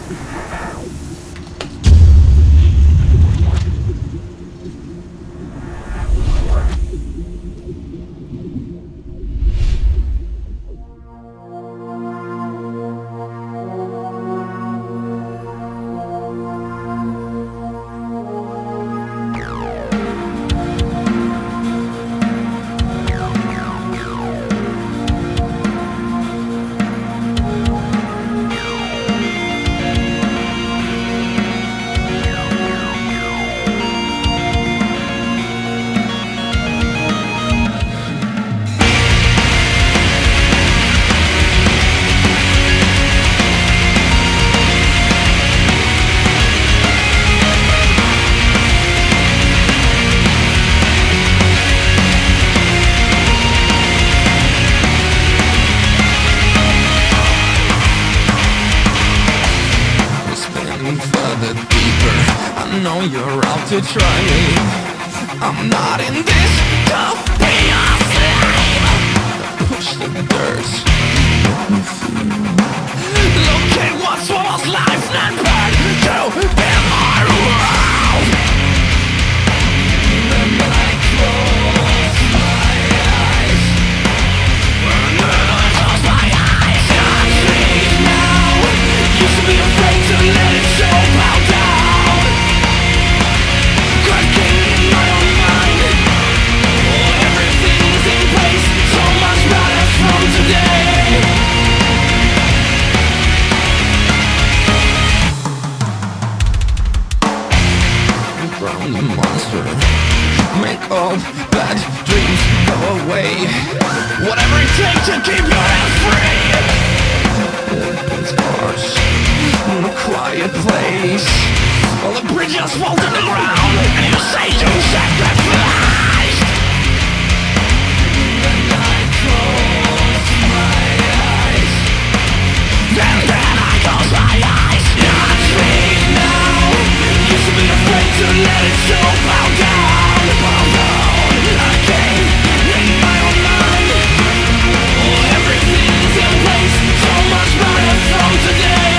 Further deeper, I know you're out to try me. I'm not in this to be a slave. Push the dirt, let me feel. Look at what's was life not bad to be my world. And then I close my eyes, and then I close my eyes. I'm free now. Used to be afraid to let it show. Bow down, cracking in my own mind. Oh, everything's in place, so much better from today. Drown the monster, make all bad dreams go away. Whatever it takes to keep your head free. It's harsh in a quiet place. All the bridges fall to the ground, and you say you sacrificed. And I close my eyes, and then I close my eyes. I'm free now. Used to be afraid to let it show. Bow down, I came in my own mind. Oh, everything's in place, so much better from today.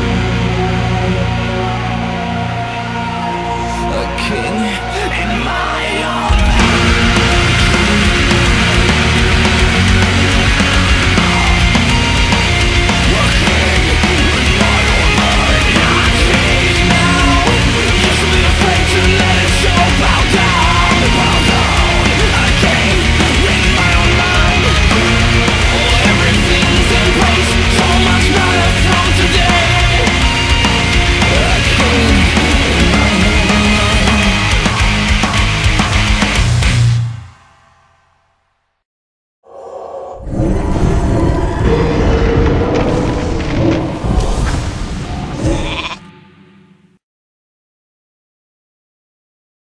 King in my